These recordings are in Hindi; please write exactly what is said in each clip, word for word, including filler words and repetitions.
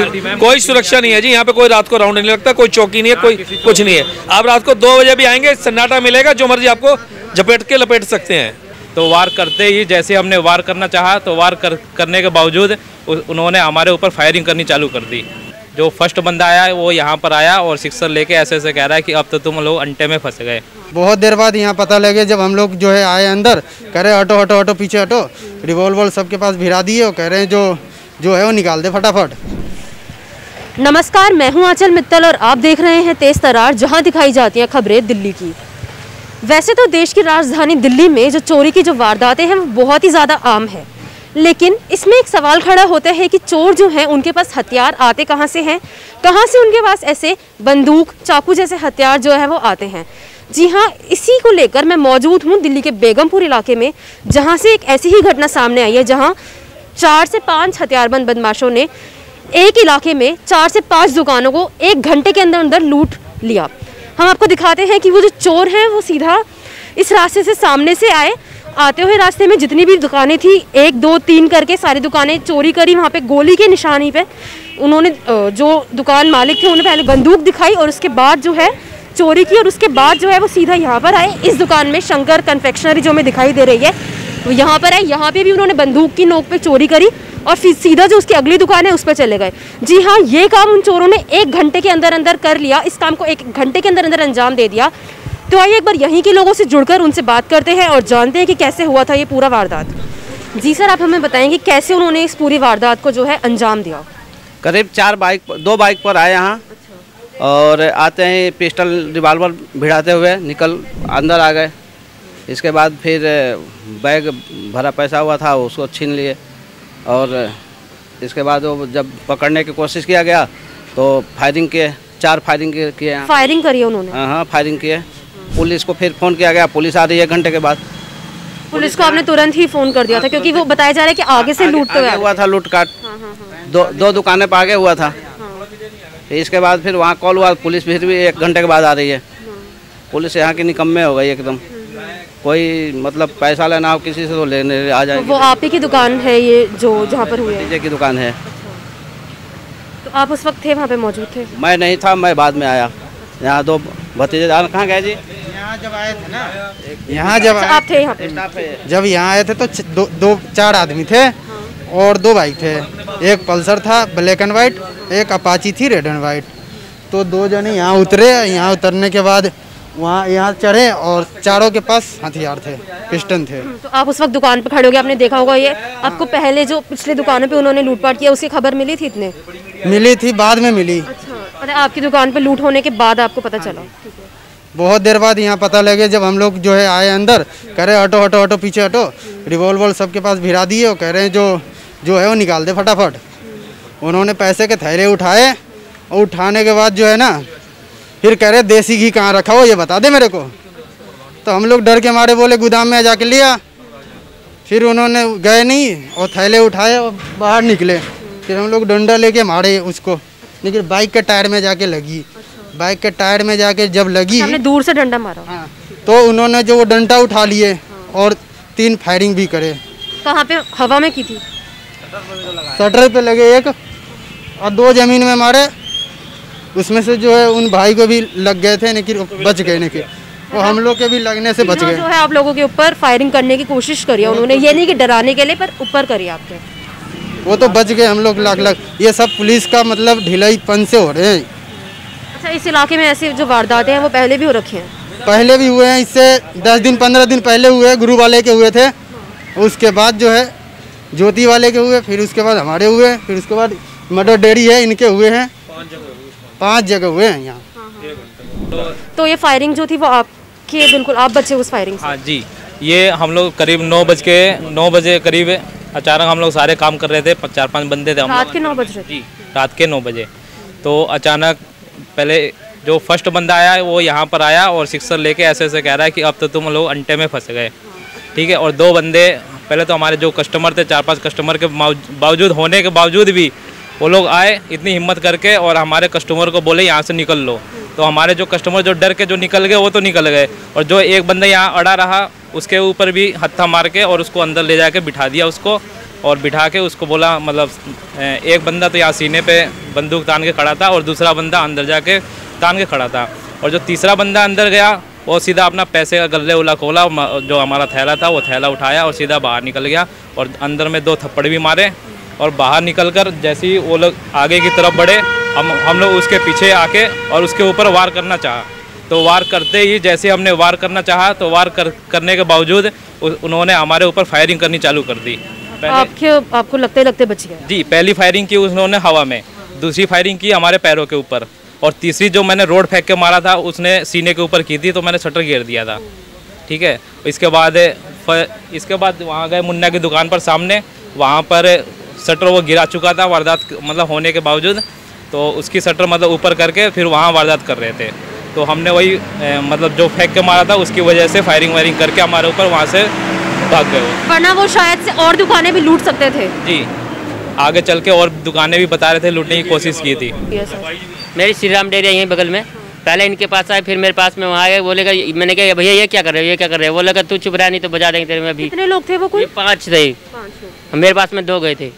कोई सुरक्षा नहीं है जी, यहाँ पे कोई रात को राउंड नहीं लगता, कोई चौकी नहीं है, कोई कुछ नहीं है। आप रात को दो बजे भी आएंगे, सन्नाटा मिलेगा, जो मर्जी आपको झपेट के लपेट सकते हैं। तो वार करते ही जैसे हमने वार करना चाहा तो वार कर, करने के बावजूद उन्होंने हमारे ऊपर फायरिंग करनी चालू कर दी। जो फर्स्ट बंदा आया वो यहाँ पर आया और सिक्सर लेके ऐसे ऐसे कह रहा है कि अब तो तुम लोग अंटे में फंस गए। बहुत देर बाद यहाँ पता लगे, जब हम लोग जो है आए अंदर, कह रहे हटो हटो हटो पीछे हटो, रिवॉल्वर सबके पास भिरा दिए और कह रहे हैं जो जो है वो निकाल दे फटाफट। नमस्कार, मैं हूँ आंचल मित्तल और आप देख रहे हैं तेज तरार, जहाँ दिखाई जाती हैं खबरें दिल्ली की। वैसे तो देश की राजधानी दिल्ली में जो चोरी की जो वारदातें हैं वो बहुत ही ज़्यादा आम है, लेकिन इसमें एक सवाल खड़ा होता है कि चोर जो हैं उनके पास हथियार आते कहाँ से हैं, कहाँ से उनके पास ऐसे बंदूक चाकू जैसे हथियार जो है वो आते हैं। जी हाँ, इसी को लेकर मैं मौजूद हूँ दिल्ली के बेगमपुर इलाके में, जहाँ से एक ऐसी ही घटना सामने आई है, जहाँ चार से पाँच हथियारबंद बदमाशों ने एक इलाके में चार से पाँच दुकानों को एक घंटे के अंदर अंदर लूट लिया। हम आपको दिखाते हैं कि वो जो चोर हैं वो सीधा इस रास्ते से सामने से आए, आते हुए रास्ते में जितनी भी दुकानें थी एक दो तीन करके सारी दुकानें चोरी करी। वहाँ पे गोली के निशानी पे उन्होंने जो दुकान मालिक थे उन्हें पहले बंदूक दिखाई और उसके बाद जो है चोरी की, और उसके बाद जो है वो सीधा यहाँ पर आए। इस दुकान में शंकर कन्फेक्शनरी जो हमें दिखाई दे रही है वो यहाँ पर है, यहाँ पे भी उन्होंने बंदूक की नोक पे चोरी करी और फिर सीधा जो उसकी अगली दुकान है उस पर चले गए। जी हाँ, ये काम उन चोरों ने एक घंटे के अंदर अंदर कर लिया, इस काम को एक घंटे के अंदर अंदर अंजाम दे दिया। तो आइए एक बार यहीं के लोगों से जुड़कर उनसे बात करते हैं और जानते हैं कि कैसे हुआ था ये पूरा वारदात। जी सर, आप हमें बताएंगे कैसे उन्होंने इस पूरी वारदात को जो है अंजाम दिया। करीब चार बाइक दो बाइक पर आए यहाँ। अच्छा। और आते ही पिस्टल रिवॉल्वर भिड़ाते हुए निकल अंदर आ गए। इसके बाद फिर बैग भरा पैसा हुआ था उसको छीन लिए, और इसके बाद वो जब पकड़ने की कोशिश किया गया तो फायरिंग किए, चार फायरिंग किए। फायरिंग करी उन्होंने? हाँ हाँ फायरिंग किए। पुलिस को फिर फ़ोन किया गया, पुलिस आ रही है एक घंटे के बाद। पुलिस को आपने तुरंत ही फ़ोन कर दिया था क्योंकि वो बताया जा रहा है कि आगे से लूट तो हुआ था, लूट काट दो दो दुकानें पर आगे हुआ था। इसके बाद फिर वहाँ कॉल हुआ, पुलिस फिर भी एक घंटे के बाद आ रही है। पुलिस यहाँ की निकम्मे हो गई एकदम, कोई मतलब पैसा लेना हो किसी से तो लेने आ जाएगी। वो आप ही की दुकान है ये जो जहाँ पर हुई है? डीजे की दुकान है। तो आप उस वक्त थे वहाँ पे मौजूद थे? मैं नहीं था, मैं बाद में आया। यहाँ दो भतीजे कहाँ गए जी? यहाँ जब आए थे ना, यहाँ जब अच्छा, आप थे यहाँ पे? जब यहाँ आए थे तो दो, दो चार आदमी थे और दो बाइक थे, एक पल्सर था ब्लैक एंड वाइट, एक अपाची थी रेड एंड वाइट। तो दो जने यहाँ उतरे, यहाँ उतरने के बाद वहाँ यहाँ चढ़े और चारों के पास हथियार थे, पिस्टन थे। तो आप उस वक्त दुकान पे खड़े हो गए, आपने देखा होगा ये। आपको पहले जो पिछले दुकानों पे उन्होंने लूटपाट किया उसकी खबर मिली थी? इतने मिली थी, बाद में मिली। अच्छा, मतलब आपकी दुकान पे लूट होने के बाद आपको पता चला? बहुत देर बाद यहाँ पता लगे, जब हम लोग जो है आए अंदर, कह रहे हटो हटो हटो पीछे हटो, रिवॉल्वर सबके पास भिरा दिए और कह रहे हैं जो जो है वो निकाल दे फटाफट। उन्होंने पैसे के थैले उठाए और उठाने के बाद जो है ना फिर कह रहे देसी घी कहाँ रखा हो ये बता दे मेरे को। तो हम लोग डर के मारे बोले गोदाम में जाके लिया। फिर उन्होंने गए नहीं और थैले उठाए और बाहर निकले। फिर हम लोग डंडा लेके मारे उसको, लेकिन बाइक के टायर में जाके लगी। बाइक के टायर में जाके जब लगी, हमने दूर से डंडा मारा। हाँ, तो उन्होंने जो वो डंडा उठा लिए और तीन फायरिंग भी करे। कहाँ पे? हवा में की थी? शटर पे लगे एक और दो जमीन में मारे। उसमें से जो है उन भाई को भी लग गए थे, लेकिन बच गए, लेकिन वो हम लोग के भी लगने से बच गए। जो है आप लोगों के ऊपर फायरिंग करने की कोशिश करी उन्होंने, ये नहीं कि डराने के लिए, पर ऊपर करी आपके। वो तो बच गए हम लोग लाख लाख। ये सब पुलिस का मतलब ढिलाईपन से हो रहे हैं। अच्छा, इस इलाके में ऐसे जो वारदातें हैं वो पहले भी हो रखी हैं? पहले भी हुए हैं, इससे दस दिन पंद्रह दिन पहले हुए, गुरु वाले के हुए थे। उसके बाद जो है ज्योति वाले के हुए, फिर उसके बाद हमारे हुए, फिर उसके बाद मदर डेयरी है इनके हुए हैं। पांच जगह हुए हैं यहाँ। तो ये फायरिंग जो थी वो आपके, बिल्कुल आप बचे उस फायरिंग से? हाँ जी, ये हम लोग करीब नौ बज के नौ बजे करीब अचानक हम लोग सारे काम कर रहे थे, चार पांच बंदे थे हम। रात के नौ बज रहे? जी, रात के नौ बजे। तो अचानक पहले जो फर्स्ट बंदा आया वो यहाँ पर आया और सिक्सर लेके ऐसे ऐसे कह रहा है कि अब तो तुम लोग अंटे में फंस गए। ठीक है, और दो बंदे पहले तो हमारे जो कस्टमर थे, चार पांच कस्टमर के बावजूद होने के बावजूद भी वो लोग आए इतनी हिम्मत करके और हमारे कस्टमर को बोले यहाँ से निकल लो। तो हमारे जो कस्टमर जो डर के जो निकल गए वो तो निकल गए, और जो एक बंदा यहाँ अड़ा रहा उसके ऊपर भी हत्था मार के और उसको अंदर ले जाके बिठा दिया उसको। और बिठा के उसको बोला, मतलब एक बंदा तो यहाँ सीने पे बंदूक तान के खड़ा था और दूसरा बंदा अंदर जाके तान के खड़ा था, और जो तीसरा बंदा अंदर गया वो सीधा अपना पैसे का गल्ले उला खोला, जो हमारा थैला था वो थैला उठाया और सीधा बाहर निकल गया, और अंदर में दो थप्पड़ भी मारे, और बाहर निकलकर जैसे ही वो लोग आगे की तरफ बढ़े, हम हम लोग उसके पीछे आके और उसके ऊपर वार करना चाहा, तो वार करते ही जैसे हमने वार करना चाहा तो वार कर, करने के बावजूद उन्होंने हमारे ऊपर फायरिंग करनी चालू कर दी। आपके आपको लगते लगते बच गया? जी, पहली फायरिंग की उन्होंने हवा में, दूसरी फायरिंग की हमारे पैरों के ऊपर, और तीसरी जो मैंने रोड फेंक के मारा था उसने सीने के ऊपर की थी, तो मैंने शटर गिर दिया था। ठीक है, इसके बाद इसके बाद वहाँ गए मुन्ना की दुकान पर सामने, वहाँ पर शटर वो गिरा चुका था वारदात मतलब होने के बावजूद, तो उसकी शटर मतलब ऊपर करके फिर वहाँ वारदात कर रहे थे, तो हमने वही मतलब जो फेंक के मारा था उसकी वजह से फायरिंग वायरिंग करके हमारे ऊपर वहाँ से भाग गए, वरना वो शायद से और दुकानें भी लूट सकते थे। जी, आगे चल के और दुकानें भी बता रहे थे लूटने की कोशिश की थी। मेरी श्री राम डेयरी यहीं बगल में, पहले इनके पास आए, फिर मेरे पास में वहाँ आए, बोलेगा मैंने कहा भैया ये क्या कर रहे हो, ये क्या कर रहे हो, बोलेगा तू चुप रहा नहीं तो बजा देंगे तेरे में भी। कितने लोग थे वो? कोई पाँच थे, मेरे पास में दो गए थे,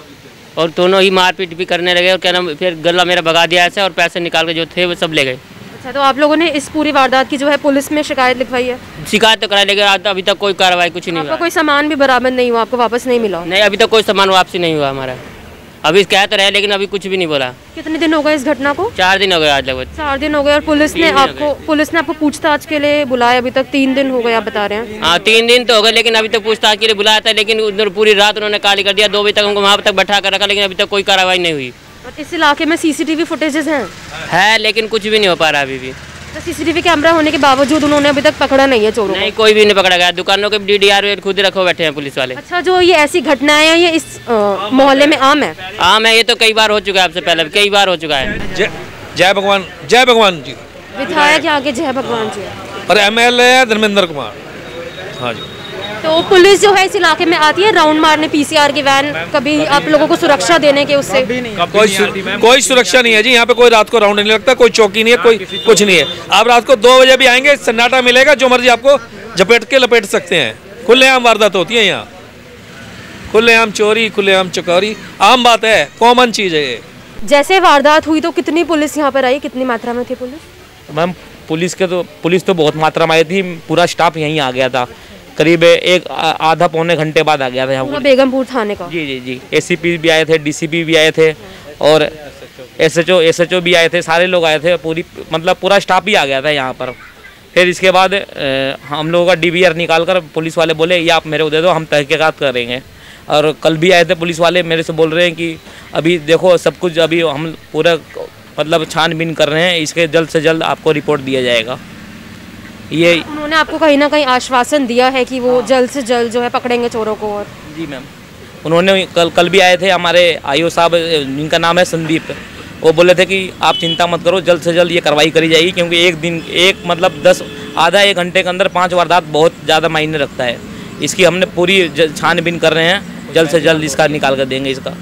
और दोनों ही मारपीट भी करने लगे, और क्या नाम फिर गला मेरा भगा दिया ऐसे, और पैसे निकाल के जो थे वो सब ले गए। अच्छा, तो आप लोगों ने इस पूरी वारदात की जो है पुलिस में शिकायत लिखवाई है? शिकायत तो कराई, लेकिन अभी तक कोई कार्रवाई कुछ नहीं हुआ। कोई सामान भी बरामद नहीं हुआ, आपको वापस नहीं मिला? नहीं, अभी तक कोई सामान वापसी नहीं हुआ हमारा, अभी कह तो रहे लेकिन अभी कुछ भी नहीं बोला। कितने दिन हो गए इस घटना को? चार दिन हो गए आज लगभग। चार दिन हो गए, और पुलिस ने आपको पुलिस ने आपको पूछताछ के लिए बुलाया? अभी तक तीन दिन हो गए आप बता रहे हैं। हाँ, तीन दिन तो हो गए, लेकिन अभी तक पूछताछ के लिए बुलाया था, लेकिन उधर पूरी रात उन्होंने काली कर दिया, दो बजे तक हमको वहाँ तक बैठा कर रखा, लेकिन अभी तक कोई कार्रवाई नहीं हुई। इस इलाके में सीसीटीवी फुटेजेस हैं? है, लेकिन कुछ भी नहीं हो पा रहा अभी भी। तो सीसीटीवी कैमरा होने के बावजूद उन्होंने अभी तक पकड़ा नहीं है चोरों को? नहीं, कोई भी नहीं पकड़ा गया, दुकानों के डीडीआर खुद रखो बैठे हैं पुलिस वाले। अच्छा, जो ये ऐसी घटनाएं हैं ये इस मोहल्ले में आम है? आम है, ये तो कई बार हो चुका है, आपसे पहले कई बार हो चुका है। जय भगवान, जय भगवान जी। विधायक यहाँ के जय भगवान जी और एमएलए है धर्मेंद्र कुमार। हाँ जी। तो पुलिस जो है इस इलाके में आती है राउंड मारने, पीसीआर की वैन, कभी आप लोगों को सुरक्षा देने के उससे? कोई सु, कोई सुरक्षा नहीं है जी यहाँ पे, कोई रात को राउंड नहीं लगता, कोई चौकी नहीं है, कोई कुछ नहीं है। आप रात को दो बजे भी आएंगे सन्नाटा मिलेगा, जो मर्जी आपको झपेट के लपेट सकते हैं। खुलेआम वारदात होती है यहाँ, खुलेआम चोरी, खुलेआम चकोरी, आम बात है, कॉमन चीज है ये। जैसे वारदात हुई तो कितनी पुलिस यहाँ पर आई, कितनी मात्रा में थी पुलिस? मैम पुलिस के तो पुलिस तो बहुत मात्रा में आई थी, पूरा स्टाफ यहीं आ गया था, करीब एक आधा पौने घंटे बाद आ गया था यहाँ बेगमपुर थाने का। जी जी जी, एसीपी भी आए थे, डीसीपी भी आए थे, और एसएचओ एसएचओ भी आए थे, सारे लोग आए थे, पूरी मतलब पूरा स्टाफ ही आ गया था यहाँ पर। फिर इसके बाद हम लोगों का डीवीआर निकाल कर पुलिस वाले बोले ये आप मेरे को दे दो, हम तहकीकात करेंगे। और कल भी आए थे पुलिस वाले, मेरे से बोल रहे हैं कि अभी देखो सब कुछ अभी हम पूरा मतलब छानबीन कर रहे हैं, इसके जल्द से जल्द आपको रिपोर्ट दिया जाएगा। ये उन्होंने आपको कहीं ना कहीं आश्वासन दिया है कि वो जल्द से जल्द जो है पकड़ेंगे चोरों को? और जी मैम, उन्होंने कल कल भी आए थे हमारे आईओ साहब, जिनका नाम है संदीप, वो बोले थे कि आप चिंता मत करो, जल्द से जल्द ये कार्रवाई करी जाएगी, क्योंकि एक दिन एक मतलब दस आधा एक घंटे के अंदर पांच वारदात बहुत ज़्यादा मायने रखता है। इसकी हमने पूरी छानबीन कर रहे हैं, जल्द से जल्द इसका निकाल कर देंगे इसका।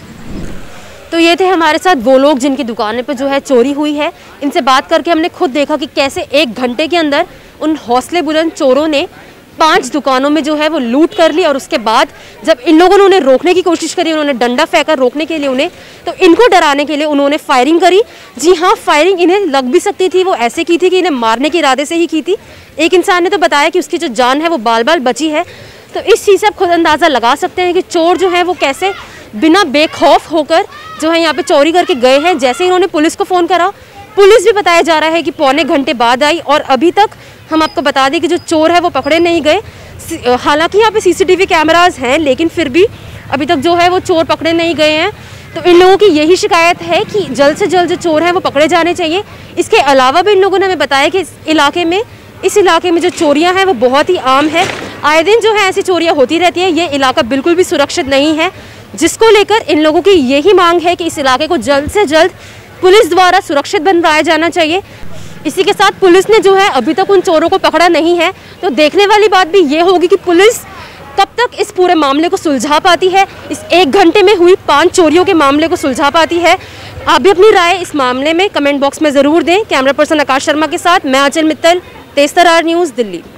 तो ये थे हमारे साथ वो लोग जिनकी दुकानें पे जो है चोरी हुई है। इनसे बात करके हमने खुद देखा कि कैसे एक घंटे के अंदर उन हौसले बुलंद चोरों ने पांच दुकानों में जो है वो लूट कर ली, और उसके बाद जब इन लोगों ने उन्हें रोकने की कोशिश करी, उन्होंने डंडा फेंका रोकने के लिए उन्हें, तो इनको डराने के लिए उन्होंने फायरिंग करी। जी हाँ, फायरिंग इन्हें लग भी सकती थी, वो ऐसे की थी कि इन्हें मारने के इरादे से ही की थी। एक इंसान ने तो बताया कि उसकी जो जान है वो बाल बाल बची है। तो इस चीज़ से आप खुद अंदाज़ा लगा सकते हैं कि चोर जो है वो कैसे बिना बेखौफ होकर जो है यहाँ पे चोरी करके गए हैं। जैसे ही इन्होंने पुलिस को फ़ोन करा, पुलिस भी बताया जा रहा है कि पौने घंटे बाद आई, और अभी तक हम आपको बता दें कि जो चोर है वो पकड़े नहीं गए। हालांकि यहाँ पे सीसीटीवी कैमरास हैं, लेकिन फिर भी अभी तक जो है वो चोर पकड़े नहीं गए हैं। तो इन लोगों की यही शिकायत है कि जल्द से जल्द जो चोर हैं वो पकड़े जाने चाहिए। इसके अलावा भी इन लोगों ने हमें बताया कि इस इलाके में इस इलाके में जो चोरियां हैं वो बहुत ही आम है। आए दिन जो है ऐसी चोरियां होती रहती है। ये इलाका बिल्कुल भी सुरक्षित नहीं है, जिसको लेकर इन लोगों की यही मांग है कि इस इलाके को जल्द से जल्द पुलिस द्वारा सुरक्षित बनवाया जाना चाहिए। इसी के साथ पुलिस ने जो है अभी तक उन चोरों को पकड़ा नहीं है, तो देखने वाली बात भी ये होगी कि पुलिस कब तक इस पूरे मामले को सुलझा पाती है, इस एक घंटे में हुई पांच चोरियों के मामले को सुलझा पाती है। आप भी अपनी राय इस मामले में कमेंट बॉक्स में ज़रूर दें। कैमरा पर्सन आकाश शर्मा के साथ मैं आंचल मित्तल, तेज तरार न्यूज़, दिल्ली।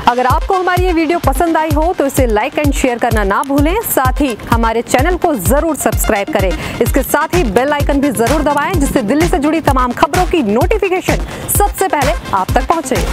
अगर आपको हमारी ये वीडियो पसंद आई हो तो इसे लाइक एंड शेयर करना ना भूलें। साथ ही हमारे चैनल को जरूर सब्सक्राइब करें। इसके साथ ही बेल आइकन भी जरूर दबाएं, जिससे दिल्ली से जुड़ी तमाम खबरों की नोटिफिकेशन सबसे पहले आप तक पहुंचे।